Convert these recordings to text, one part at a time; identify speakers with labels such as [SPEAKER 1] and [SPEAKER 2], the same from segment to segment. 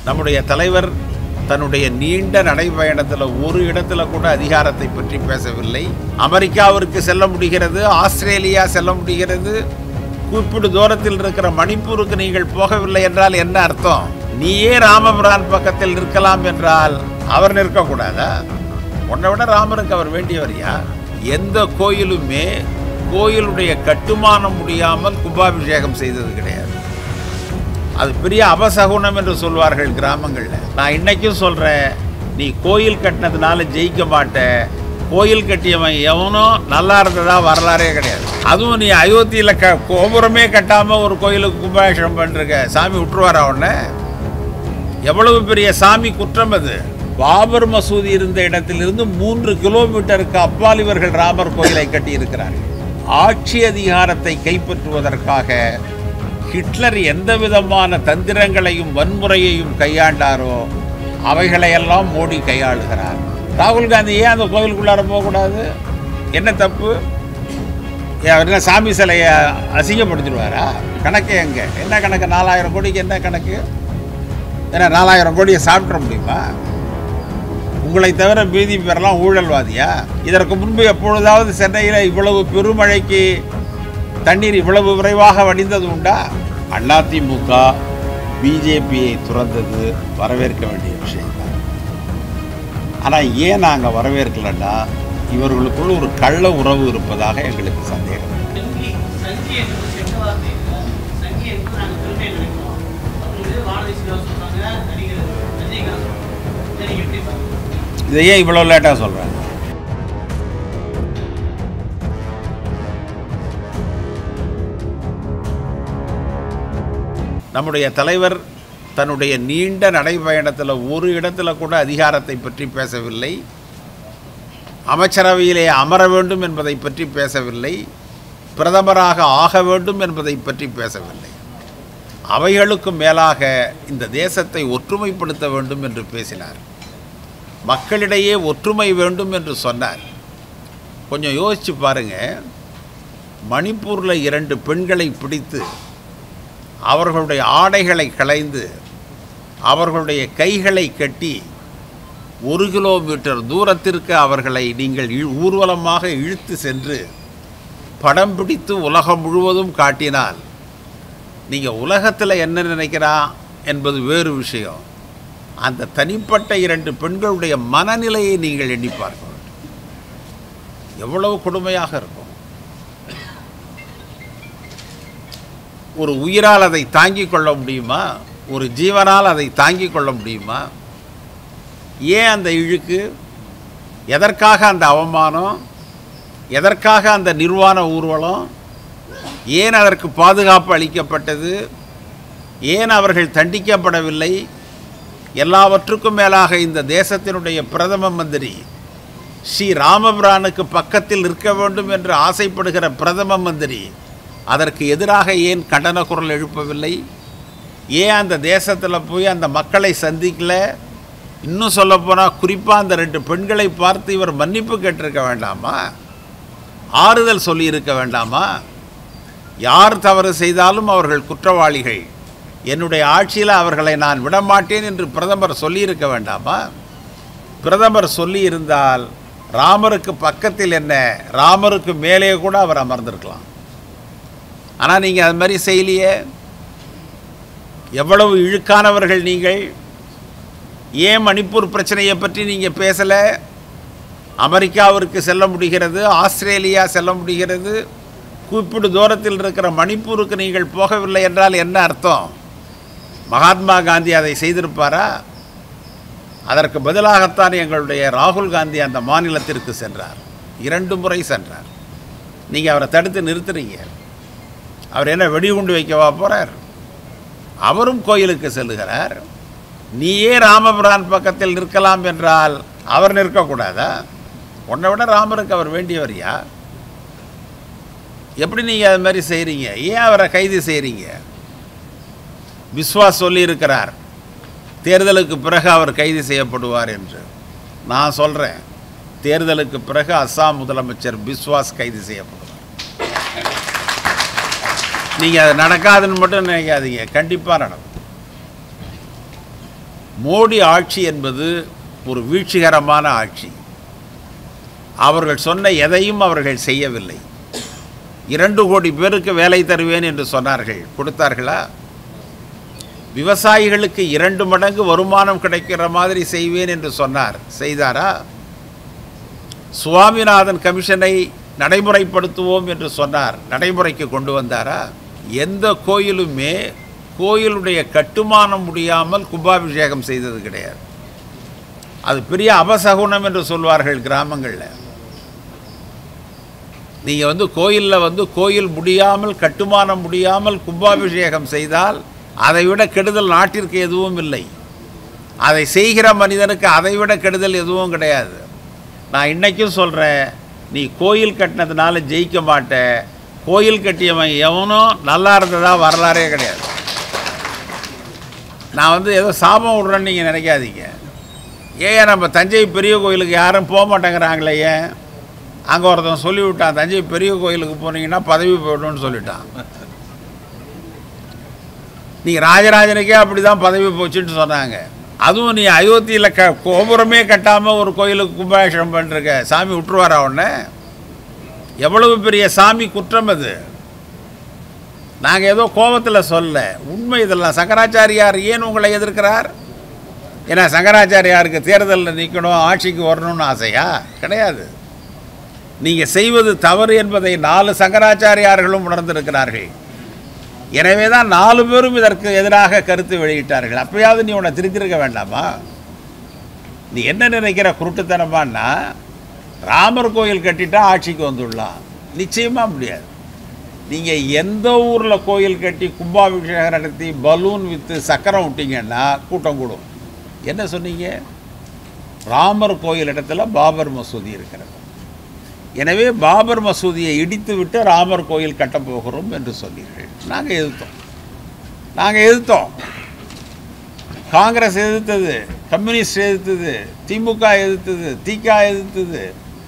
[SPEAKER 1] நம்முடைய தலைவர் தன்னுடைய நீண்ட நடைபயணத்தில் ஒரு இடத்துல கூட அதிகாரத்தை பற்றி பேசவில்லை. அமெரிக்காவிற்கு செல்ல முடிகிறது, ஆஸ்திரேலியா செல்ல முடிகிறது, குறிப்பிட்ட தூரத்தில் இருக்கிற மணிப்பூருக்கு நீங்கள் போகவில்லை என்றால் என்ன அர்த்தம்? நீயே ராமபிரான் பக்கத்தில் நிற்கலாம் என்றால் அவர் நிற்கக்கூடாதா? உன்னை விட ராமருக்கு அவர் வேண்டியவரியா? எந்த கோயிலுமே கோயிலுடைய கட்டுமானம் முடியாமல் கும்பாபிஷேகம் செய்தது கிடையாது. அது பெரிய அபசகுனம் என்று சொல்வார்கள் கிராமங்களில். நான் இன்னைக்கும் சொல்கிறேன், நீ கோயில் கட்டினதுனால ஜெயிக்க மாட்ட. கோயில் கட்டியவன் எவனும் நல்லா இருந்ததா வரலாறே கிடையாது. அதுவும் நீ அயோத்தியில் கோபுரமே கட்டாமல் ஒரு கோயிலுக்கு கும்பாபிஷேகம் பண்ணிருக்க, சாமி விட்டுருவாரா உடனே? எவ்வளவு பெரிய சாமி குற்றம் அது! பாபர் மசூதி இருந்த இடத்திலிருந்து 3 கிலோமீட்டருக்கு அப்பால் இவர்கள் ராமர் கோயிலை கட்டியிருக்கிறார்கள். ஆட்சி அதிகாரத்தை கைப்பற்றுவதற்காக ஹிட்லர் எந்த விதமான தந்திரங்களையும் வன்முறையையும் கையாண்டாரோ அவைகளையெல்லாம் மோடி கையாளுகிறார். ராகுல் காந்தி ஏன் அந்த கோவிலுக்குள்ளார போகக்கூடாது? என்ன தப்பு? என்ன சாமி சிலையை அசிங்கப்படுத்திடுவாரா? கணக்கு எங்கே? என்ன கணக்கு? 4000 கோடிக்கு என்ன கணக்கு? ஏன்னா 4000 கோடியை சாப்பிட முடியுமா? உங்களை தவிர மீதி பேரெல்லாம் ஊழல்வாதியா? இதற்கு முன்பு எப்பொழுதாவது சென்னையில் இவ்வளவு பெருமழைக்கு தண்ணீர் இவ்வளவு விரைவாக வடிந்தது உண்டா? அதிமுக பிஜேபியை துறந்தது வரவேற்க வேண்டிய விஷயம்தான். ஆனால் ஏன் நாங்கள் வரவேற்கலன்னா, இவர்களுக்குள் ஒரு கள்ள உறவு இருப்பதாக எங்களுக்கு சந்தேகம். இதையே இவ்வளோ லேட்டாக சொல்கிறாங்க. நம்முடைய தலைவர் தன்னுடைய நீண்ட நடைபயணத்தில் ஒரு இடத்துல கூட அதிகாரத்தை பற்றி பேசவில்லை. அமைச்சரவையிலே அமர வேண்டும் என்பதை பற்றி பேசவில்லை. பிரதமராக ஆக வேண்டும் என்பதை பற்றி பேசவில்லை. அவைகளுக்கு மேலாக இந்த தேசத்தை ஒற்றுமைப்படுத்த வேண்டும் என்று பேசினார். மக்களிடையே ஒற்றுமை வேண்டும் என்று சொன்னார். கொஞ்சம் யோசிச்சு பாருங்கள். மணிப்பூரில் 2 பெண்களை பிடித்து அவர்களுடைய ஆடைகளை களைந்து அவர்களுடைய கைகளை கட்டி 1 கிலோமீட்டர் தூரத்திற்கு அவர்களை நீங்கள் ஊர்வலமாக இழுத்து சென்று படம் பிடித்து உலகம் முழுவதும் காட்டினால் நீங்கள் உலகத்தில் என்ன நினைக்கிறா என்பது வேறு விஷயம். அந்த தனிப்பட்ட 2 பெண்களுடைய மனநிலையை நீங்கள் எண்ணி பார்க்க வேண்டும். எவ்வளவு கொடுமையாக இருக்கும்! ஒரு உயிரால் அதை தாங்கிக் கொள்ள முடியுமா? ஒரு ஜீவனால் அதை தாங்கிக் கொள்ள முடியுமா? ஏன் அந்த இழுக்கு? எதற்காக அந்த அவமானம்? எதற்காக அந்த நிர்வாண ஊர்வலம்? ஏன் அதற்கு பாதுகாப்பு அளிக்கப்பட்டது? ஏன் அவர்கள் தண்டிக்கப்படவில்லை? எல்லாவற்றுக்கும் மேலாக இந்த தேசத்தினுடைய பிரதம மந்திரி ஸ்ரீ ராமபிரானுக்கு பக்கத்தில் நிற்க வேண்டும் என்று ஆசைப்படுகிற பிரதம மந்திரி அதற்கு எதிராக ஏன் கண்டன குரல் எழுப்பவில்லை? ஏன் அந்த தேசத்தில் போய் அந்த மக்களை சந்திக்கல? இன்னும் சொல்லப்போனால் குறிப்பாக அந்த 2 பெண்களை பார்த்து இவர் மன்னிப்பு கேட்டிருக்க வேண்டாமா? ஆறுதல் சொல்லியிருக்க வேண்டாமா? யார் தவறு செய்தாலும் அவர்கள் குற்றவாளிகள், என்னுடைய ஆட்சியில் அவர்களை நான் விடமாட்டேன் என்று பிரதமர் சொல்லியிருக்க வேண்டாமா? பிரதமர் சொல்லியிருந்தால் ராமருக்கு பக்கத்தில் என்ன, ராமருக்கு மேலே கூட அவர் அமர்ந்திருக்கலாம். ஆனால் நீங்கள் அது மாதிரி செய்யலையே. எவ்வளவு இழுக்கானவர்கள் நீங்கள்! ஏன் மணிப்பூர் பிரச்சனையை பற்றி நீங்கள் பேசலை? அமெரிக்காவிற்கு செல்ல முடிகிறது, ஆஸ்திரேலியா செல்ல முடிகிறது, குறிப்பிட்ட தூரத்தில் இருக்கிற மணிப்பூருக்கு நீங்கள் போகவில்லை என்றால் என்ன அர்த்தம்? மகாத்மா காந்தி அதை செய்திருப்பாரா? அதற்கு பதிலாகத்தான் எங்களுடைய ராகுல் காந்தி அந்த மாநிலத்திற்கு சென்றார். 2 முறை சென்றார். நீங்கள் அவரை தடுத்து நிறுத்துறீங்க. அவர் என்ன வெடிகுண்டு வைக்கவா போகிறார்? அவரும் கோயிலுக்கு செல்லுகிறார். நீயே ராமபிரான் பக்கத்தில் நிற்கலாம் என்றால் அவர் நிற்கக்கூடாதா? உன்னை விட ராமருக்கு அவர் வேண்டியவரியா? எப்படி நீங்கள் அது மாதிரி செய்கிறீங்க? ஏன் அவரை கைது செய்கிறீங்க? பிஸ்வாஸ் சொல்லியிருக்கிறார், தேர்தலுக்கு பிறகு அவர் கைது செய்யப்படுவார் என்று. நான் சொல்கிறேன், தேர்தலுக்கு பிறகு அஸ்ஸாம் முதலமைச்சர் பிஸ்வாஸ் கைது செய்யப்படுவார். நீங்கள் அது நடக்காதுன்னு மட்டும் நினைக்காதீங்க, கண்டிப்பாக நடக்கும். மோடி ஆட்சி என்பது ஒரு வீழ்ச்சிகரமான ஆட்சி. அவர்கள் சொன்ன எதையும் அவர்கள் செய்யவில்லை. 2 கோடி பேருக்கு வேலை தருவேன் என்று சொன்னார்கள், கொடுத்தார்களா? விவசாயிகளுக்கு 2 மடங்கு வருமானம் கிடைக்கிற மாதிரி செய்வேன் என்று சொன்னார், செய்தாரா? சுவாமிநாதன் கமிஷனை நடைமுறைப்படுத்துவோம் என்று சொன்னார், நடைமுறைக்கு கொண்டு வந்தாரா? எந்த கோயிலுமே கோயிலுடைய கட்டுமானம் முடியாமல் கும்பாபிஷேகம் செய்தது கிடையாது. அது பெரிய அபசகுனம் என்று சொல்வார்கள் கிராமங்களில். நீங்கள் கோயிலில் கோயில் முடியாமல், கட்டுமானம் முடியாமல் கும்பாபிஷேகம் செய்தால் அதைவிட கெடுதல் நாட்டிற்கு எதுவும் இல்லை. அதை செய்கிற மனிதனுக்கு அதைவிட கெடுதல் எதுவும் கிடையாது. நான் இன்றைக்கும் சொல்கிறேன், நீ கோயில் கட்டினதுனால ஜெயிக்க மாட்ட. கோயில் கட்டியவன் எவனும் நல்லா இருந்ததா வரலாறே கிடையாது. நான் ஏதோ சாபம் விட்றேன்னு நீங்கள் நினைக்காதீங்க. ஏன் நம்ம தஞ்சை பெரிய கோயிலுக்கு யாரும் போக மாட்டேங்கிறாங்களே? ஏன்? அங்கே ஒருத்தன் சொல்லிவிட்டான், தஞ்சை பெரிய கோயிலுக்கு போனீங்கன்னா பதவி போய்டும்னு சொல்லிட்டான். நீங்கள் ராஜராஜனுக்கே அப்படி தான் பதவி போச்சுன்னு சொன்னாங்க. அதுவும் நீ அயோத்தியில் கோபுரமே கட்டாமல் ஒரு கோயிலுக்கு கும்பாபிஷேகம் பண்ணிருக்க, சாமி விட்டுருவாரா உடனே? எவ்வளவு பெரிய சாமி குற்றம் அது. நாங்கள் ஏதோ கோபத்தில் சொல்ல, உண்மை இதெல்லாம். சங்கராச்சாரியார் ஏன் உங்களை எதிர்க்கிறார்? ஏன்னா சங்கராச்சாரியாருக்கு தேர்தலில் நிற்கணும், ஆட்சிக்கு வரணும்னு ஆசையா? கிடையாது. நீங்கள் செய்வது தவறு என்பதை 4 சங்கராச்சாரியார்களும் உணர்ந்திருக்கிறார்கள். எனவே தான் 4 பேரும் இதற்கு எதிராக கருத்து வெளியிட்டார்கள். அப்பயாவது நீ உன்னை திருத்திருக்க வேண்டாமா? நீ என்ன நினைக்கிற குருட்டுத்தனமானா, ராமர் கோயில் கட்டிட்டா ஆட்சிக்கு வந்துடலாம்? நிச்சயமாக முடியாது. நீங்கள் எந்த ஊரில் கோயில் கட்டி கும்பாபிஷேகம் நடத்தி பலூன் விற்று சக்கரம் விட்டீங்கன்னா கூட்டம் கூடும். என்ன சொன்னீங்க? ராமர் கோயில் இடத்துல பாபர் மசூதி இருக்கிறது, எனவே பாபர் மசூதியை இடித்து விட்டு ராமர் கோயில் கட்டப்போகிறோம் என்று சொன்னீர்கள். நாங்கள் எதிர்த்தோம். காங்கிரஸ் எதிர்த்தது, கம்யூனிஸ்ட் எதிர்த்தது, திமுக எதிர்த்தது, திக எதிர்த்தது,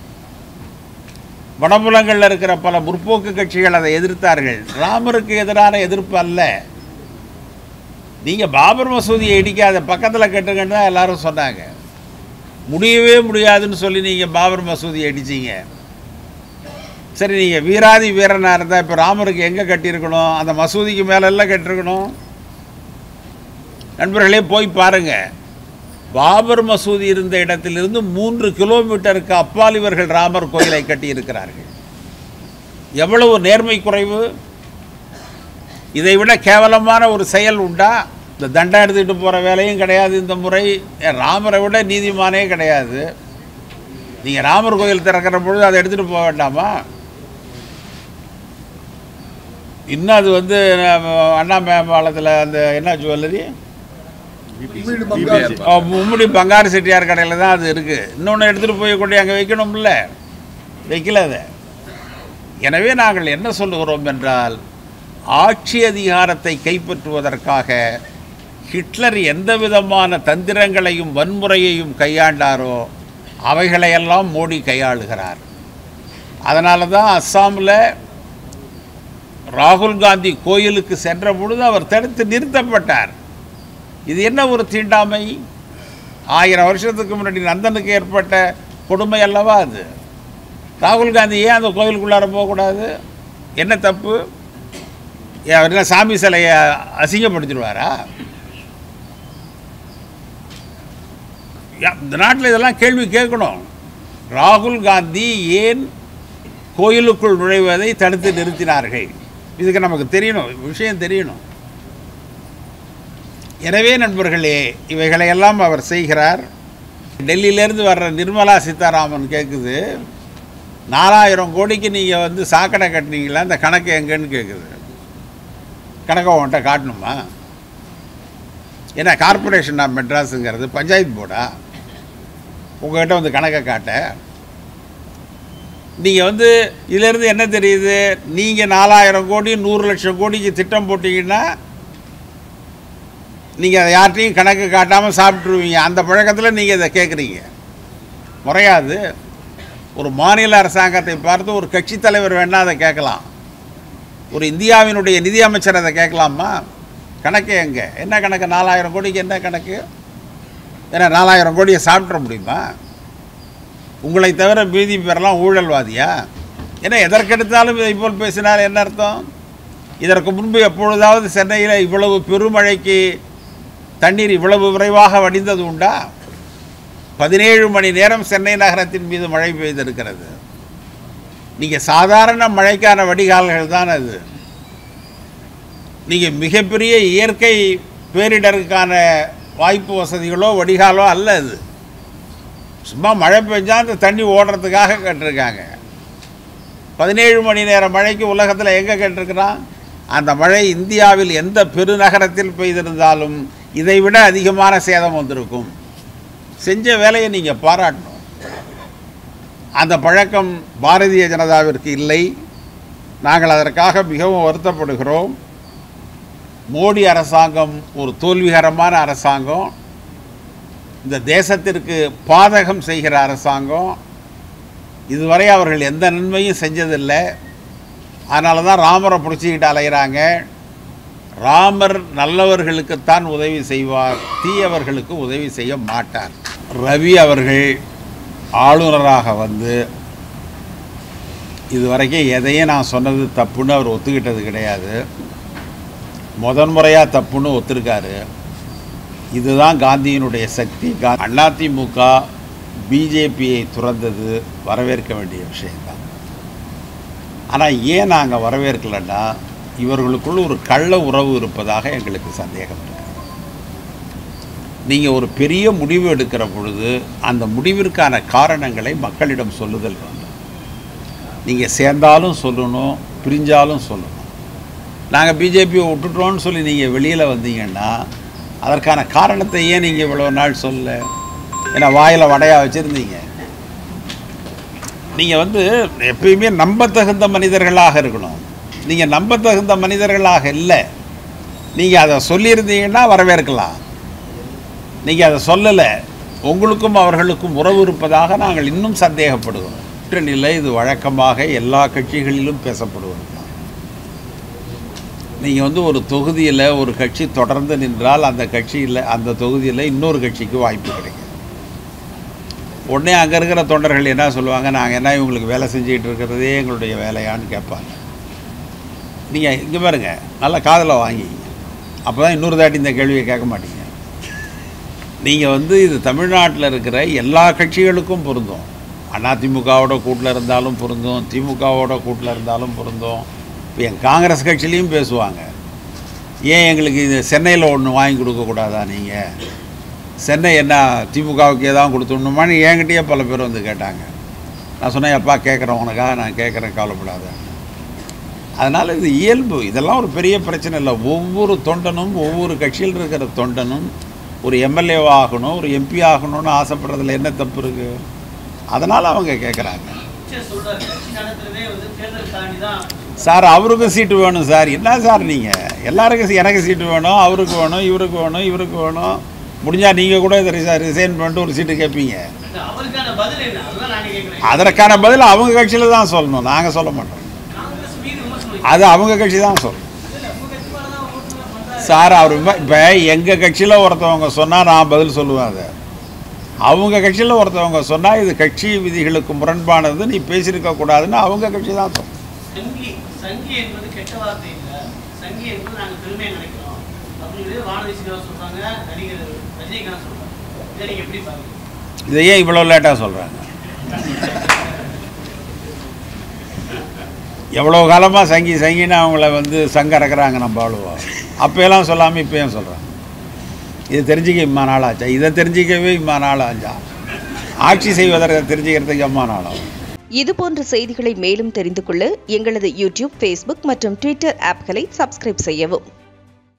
[SPEAKER 1] வடபுலங்களில் இருக்கிற பல முற்போக்கு கட்சிகள் அதை எதிர்த்தார்கள். ராமருக்கு எதிரான எதிர்ப்பு அல்ல. நீங்கள் பாபர் மசூதியை இடிக்காத, பக்கத்தில் கட்டுங்கன்னு தான் எல்லாரும் சொன்னாங்க. முடியவே முடியாதுன்னு சொல்லி நீங்கள் பாபர் மசூதியை இடிச்சிங்க. சரி, நீங்கள் வீராதி வீரனாக இருந்தால் இப்போ ராமருக்கு எங்கே கட்டியிருக்கணும்? அந்த மசூதிக்கு மேலெல்லாம் கட்டியிருக்கணும். நண்பர்களே, போய் பாருங்கள். பாபர் மசூதி இருந்த இடத்திலிருந்து 3 கிலோமீட்டருக்கு அப்பால் இவர்கள் ராமர் கோயிலை கட்டியிருக்கிறார்கள். எவ்வளவு நேர்மை குறைவு! இதைவிட கேவலமான ஒரு செயல் உண்டா? இந்த தண்டை எடுத்துக்கிட்டு போகிற வேலையும் கிடையாது இந்த முறை. ராமரை விட நீதிமானே கிடையாது. நீங்கள் ராமர் கோயில் திறக்கிற பொழுது அதை எடுத்துகிட்டு போக வேண்டாமா? இன்னும் அது அண்ணா மேம்பாலத்தில் அந்த என்ன ஜுவல்லரி, மும்முடி பங்காரு செட்டியார் கடையில் தான் அது இருக்குது. இன்னொன்று எடுத்துகிட்டு போய் கொண்டு அங்கே வைக்கணும்ல, வைக்கல அதை. எனவே நாங்கள் என்ன சொல்லுகிறோம் என்றால், ஆட்சி அதிகாரத்தை கைப்பற்றுவதற்காக ஹிட்லர் எந்த விதமான தந்திரங்களையும் வன்முறையையும் கையாண்டாரோ அவைகளையெல்லாம் மோடி கையாளுகிறார். அதனால தான் அஸ்ஸாமில் ராகுல் காந்தி கோயிலுக்கு சென்ற பொழுது அவர் தடுத்து நிறுத்தப்பட்டார். இது என்ன ஒரு தீண்டாமை! 1000 வருஷத்துக்கு முன்னாடி நந்தனுக்கு ஏற்பட்ட கொடுமை அல்லவா அது? ராகுல் காந்தி ஏன் அந்த கோயிலுக்குள்ளார போகக்கூடாது? என்ன தப்பு? அவர் என்ன சாமி சிலையை அசிங்கப்படுத்திடுவாரா? இந்த நாட்டில் இதெல்லாம் கேள்வி கேட்கணும். ராகுல் காந்தி ஏன் கோயிலுக்குள் நுழைவதை தடுத்து நிறுத்தினார்கள்? இதுக்கு நமக்கு தெரியணும், விஷயம் தெரியணும். எனவே நண்பர்களே, இவைகளையெல்லாம் அவர் செய்கிறார். டெல்லியிலேருந்து வர்ற நிர்மலா சீதாராமன் கேட்குது, 4000 கோடிக்கு நீங்கள் சாக்கடை கட்டினீங்களா, இந்த கணக்கு எங்கன்னு கேட்குது. கணக்கை உன்கிட்ட காட்டணுமா? ஏன்னா கார்பரேஷன் ஆஃப் மெட்ராஸுங்கிறது பஞ்சாயத்து போர்டா? உங்கள்கிட்ட கணக்கை காட்ட நீங்கள் இதிலேருந்து என்ன தெரியுது? நீங்கள் 4000 கோடி 100 லட்சம் கோடிக்கு திட்டம் போட்டிங்கன்னா நீங்கள் அதை யார்கிட்டையும் கணக்கு காட்டாமல் சாப்பிட்ருவீங்க. அந்த பழக்கத்தில் நீங்கள் இதை கேட்குறீங்க. முறையாது. ஒரு மாநில அரசாங்கத்தை பார்த்து ஒரு கட்சி தலைவர் வேணால் அதை கேட்கலாம். ஒரு இந்தியாவினுடைய நிதி அமைச்சர் அதை கேட்கலாமா? கணக்கு எங்கே? என்ன கணக்கு? 4000 கோடிக்கு என்ன கணக்கு? ஏன்னா 4000 கோடியை சாப்பிட முடியுமா? உங்களை தவிர மீதி பேரெல்லாம் ஊழல்வாதியா? ஏன்னா எதற்கெடுத்தாலும் இதை போல் பேசினால் என்ன அர்த்தம்? இதற்கு முன்பு எப்பொழுதாவது சென்னையில் இவ்வளவு பெருமழைக்கு தண்ணீர் இவ்வளவு விரைவாக வடிந்தது உண்டா? 17 மணி நேரம் சென்னை நகரத்தின் மீது மழை பெய்திருக்கிறது. நீங்கள் சாதாரண மழைக்கான வடிகால்கள் தான் அது. நீங்கள் மிகப்பெரிய இயற்கை பேரிடருக்கான வாய்ப்பு வசதிகளோ வடிகாலோ அல்ல. அது சும்மா மழை பெஞ்சால் அந்த தண்ணி ஓடுறதுக்காக கேட்டிருக்காங்க. 17 மணி நேரம் மழைக்கு உலகத்தில் எங்கே கேட்டிருக்கிறான்? அந்த மழை இந்தியாவில் எந்த பெருநகரத்தில் பெய்திருந்தாலும் இதைவிட அதிகமான சேதம் வந்திருக்கும். செஞ்ச வேலையை நீங்கள் பாராட்டணும். அந்த பழக்கம் பாரதிய ஜனதாவிற்கு இல்லை. நாங்கள் அதற்காக மிகவும் வருத்தப்படுகிறோம். மோடி அரசாங்கம் ஒரு தோல்விகரமான அரசாங்கம், இந்த தேசத்திற்கு பாதகம் செய்கிற அரசாங்கம். இதுவரை அவர்கள் எந்த நன்மையும் செஞ்சதில்லை. அதனால தான் ராமரை பிடிச்சிக்கிட்டு அலைகிறாங்க. ராமர் நல்லவர்களுக்குத்தான் உதவி செய்வார், தீயவர்களுக்கு உதவி செய்ய மாட்டார். ரவி அவர்கள் ஆளுநராக வந்து இதுவரைக்கும் எதையும் நான் சொன்னது தப்புன்னு அவர் ஒத்துக்கிட்டது கிடையாது. முதன்முறையாக தப்புன்னு ஒத்துருக்காரு. இதுதான் காந்தியினுடைய சக்தி. அதிமுக பிஜேபியை துறந்தது வரவேற்க வேண்டிய விஷயம்தான். ஆனால் ஏன் நாங்கள் வரவேற்கலைன்னா, இவர்களுக்குள் ஒரு கள்ள உறவு இருப்பதாக எங்களுக்கு சந்தேகம் இருக்குது. நீங்கள் ஒரு பெரிய முடிவு எடுக்கிற பொழுது அந்த முடிவிற்கான காரணங்களை மக்களிடம் சொல்லுதல் வேண்டும். நீங்கள் சேர்ந்தாலும் சொல்லணும், பிரிஞ்சாலும் சொல்லணும். நாங்கள் பிஜேபியை விட்டுட்டோன்னு சொல்லி நீங்கள் வெளியில் வந்தீங்கன்னா அதற்கான காரணத்தை ஏன் நீங்கள் இவ்வளோ நாள் சொல்ல? ஏன்னா வாயில் வடையாக வச்சுருந்தீங்க. நீங்கள் எப்பயுமே நம்பத்தகுந்த மனிதர்களாக இருக்கணும். நீங்கள் நம்பத்தகுந்த மனிதர்களாக இல்லை. நீங்கள் அதை சொல்லியிருந்தீங்கன்னா வரவேற்கலாம். நீங்கள் அதை சொல்லலை. உங்களுக்கும் அவர்களுக்கும் உறவு இருப்பதாக நாங்கள் இன்னும் சந்தேகப்படுகிறோம். கூட்டணியில் இது வழக்கமாக எல்லா கட்சிகளிலும் பேசப்படுவது தான். நீங்கள் ஒரு தொகுதியில் ஒரு கட்சி தொடர்ந்து நின்றால் அந்த தொகுதியில் இன்னொரு கட்சிக்கு வாய்ப்பு கிடைக்கும். உடனே அங்கே இருக்கிற தொண்டர்கள் என்ன சொல்லுவாங்க? நாங்கள் என்ன இவங்களுக்கு வேலை செஞ்சுக்கிட்டு இருக்கிறதே எங்களுடைய வேலையான்னு கேட்பாங்க. நீங்கள் இங்கே பாருங்கள், நல்லா காதில் வாங்கிங்க. அப்போ தான் இன்னொரு தாட்டி இந்த கேள்வியை கேட்க மாட்டீங்க. நீங்கள் இது தமிழ்நாட்டில் இருக்கிற எல்லா கட்சிகளுக்கும் பொருந்தும். அதிமுகவோட கூட்டில் இருந்தாலும் பொருந்தும், திமுகவோட கூட்டில் இருந்தாலும் பொருந்தும். இப்போ என் காங்கிரஸ் கட்சியிலையும் பேசுவாங்க. ஏன் எங்களுக்கு இது சென்னையில் ஒன்று வாங்கி கொடுக்கக்கூடாதா? நீங்கள் சென்னை என்ன திமுகவுக்கு ஏதாவது கொடுத்துடணுமான்னு என்கிட்டயே பல பேர் கேட்டாங்க. நான் சொன்னேன், எப்பா கேட்குறேன், உனக்காக நான் கேட்குறேன், கவலைப்படாத. அதனால் இது இயல்பு. இதெல்லாம் ஒரு பெரிய பிரச்சனை இல்லை. ஒவ்வொரு தொண்டனும், ஒவ்வொரு கட்சியில் இருக்கிற தொண்டனும் ஒரு எம்எல்ஏவாக ஆகணும், ஒரு எம்பி ஆகணும்னு ஆசைப்படுறதுல என்ன தப்பு இருக்குது? அதனால் அவங்க கேட்குறாங்க. சார் அவருக்கும் சீட்டு வேணும் சார். என்ன சார் நீங்கள் எல்லாருக்கும் எனக்கு சீட்டு வேணும், அவருக்கு வேணும், இவருக்கு வேணும், இவருக்கு வேணும். முடிஞ்சால் நீங்கள் கூட இதை ரிசைன் பண்ணிட்டு ஒரு சீட்டு கேட்பீங்க. அதற்கான பதில் அவங்க கட்சியில் தான் சொல்லணும், நாங்கள் சொல்ல மாட்டோம். அது அவங்க கட்சி தான் சொல்லணும் சார். அவர் இப்போ எங்கள் கட்சியில் ஒருத்தவங்க சொன்னால் நான் பதில் சொல்லுவேன். அதை அவங்க கட்சியில் ஒருத்தவங்க சொன்னால் இது கட்சி விதிகளுக்கு முரண்பானது, நீ பேசியிருக்கக்கூடாதுன்னு அவங்க கட்சி தான் சொல்லணும். இதை ஏன் இவ்வளோ லேட்டாக சொல்கிறாங்க? எவ்வளோ காலமாக சங்கின்னு அவங்கள சங்க இறக்குறாங்க நம்ம ஆளுவோம். அப்போயெல்லாம் சொல்லாமல் இப்போயும் சொல்கிறாங்க. இதை தெரிஞ்சிக்க இம்மா நாளாச்சா? இதை தெரிஞ்சிக்கவே இம்மா நாளாச்சா? ஆட்சி செய்வதற்கு தெரிஞ்சுக்கிறதுக்கு அம்மா நாளாகும்.
[SPEAKER 2] இதுபோன்ற செய்திகளை மேலும் தெரிந்து கொள்ள எங்களது யூடியூப், ஃபேஸ்புக் மற்றும் ட்விட்டர் ஆப்களை சப்ஸ்கிரைப் செய்யவும்.